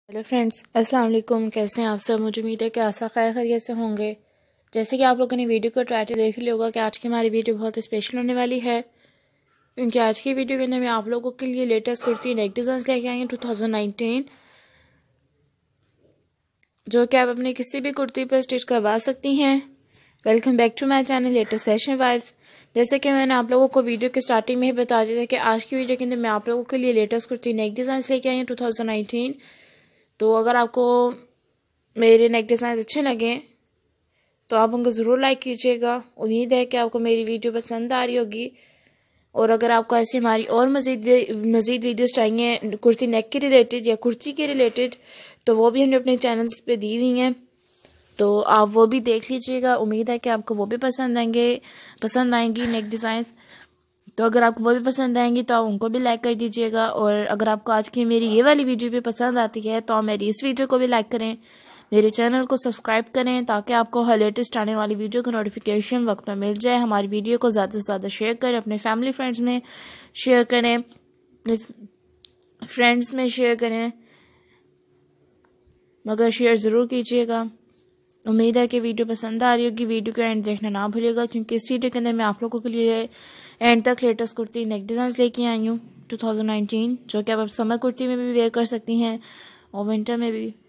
Hello friends, अस्सलाम वालेकुम। कैसे हैं आप सब? मुझे उम्मीद है कि आशा खैर खैरियत से होंगे। जैसे कि आप लोगों ने वीडियो को टाइटल देख लिया होगा कि आज की हमारी वीडियो बहुत स्पेशल होने वाली है, क्योंकि आज की वीडियो के अंदर मैं आप लोगों के लिए लेटेस्ट कुर्ती नेक डिज़ाइन लेके आई हूँ 2019, जो कि आप अपनी किसी भी कुर्ती पर स्टिच करवा सकती हैं। Welcome back to my channel latest fashion vibes. जैसे कि मैंने आप लोगों को वीडियो के स्टार्टिंग में ही बता दिया था कि आज की वीडियो के अंदर मैं आप लोगों के लिए लेटेस्ट कुर्ती नेक डिज़ाइन लेके आई हूँ 2019। तो अगर आपको मेरे नेक डिज़ाइन अच्छे लगें तो आप उनको ज़रूर लाइक कीजिएगा। उम्मीद है कि आपको मेरी वीडियो पसंद आ रही होगी। और अगर आपको ऐसी हमारी और मज़ीद वीडियोस चाहिए कुर्ती नेक के रिलेटेड या कुर्ती के रिलेटेड, तो वो भी हमने अपने चैनल्स पे दी हुई हैं, तो आप वो भी देख लीजिएगा। उम्मीद है कि आपको वो भी पसंद आएंगी नेक डिज़ाइन। तो अगर आपको वो भी पसंद आएंगी तो आप उनको भी लाइक कर दीजिएगा। और अगर आपको आज की मेरी ये वाली वीडियो भी पसंद आती है तो आप मेरी इस वीडियो को भी लाइक करें, मेरे चैनल को सब्सक्राइब करें, ताकि आपको हर लेटेस्ट आने वाली वीडियो का नोटिफिकेशन वक्त में मिल जाए। हमारी वीडियो को ज़्यादा से ज़्यादा शेयर करें, अपने फैमिली फ्रेंड्स में शेयर करें, मगर शेयर ज़रूर कीजिएगा। उम्मीद है कि वीडियो पसंद आ रही होगी। वीडियो को एंड देखना ना भूलिएगा, क्योंकि इस वीडियो के अंदर मैं आप लोगों के लिए एंड तक लेटेस्ट कुर्ती नेक डिज़ाइन लेके आई हूँ 2019, जो कि आप समर कुर्ती में भी वेयर कर सकती हैं और विंटर में भी।